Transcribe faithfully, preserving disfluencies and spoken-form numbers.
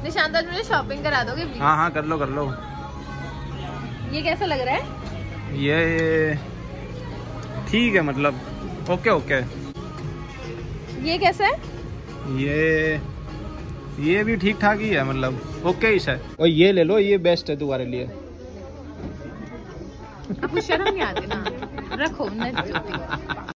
निशांत आज मुझे शॉपिंग करा दोगे प्लीज? हाँ हाँ कर लो कर लो। ये कैसा लग रहा है? ये ठीक है, मतलब ओके ओके। ये कैसा है? ये ये भी ठीक ठाक ही है, मतलब ओके ही है। और ये ले लो, ये बेस्ट है तुम्हारे लिए। आपको शर्म नहीं आती ना? रखो, मैं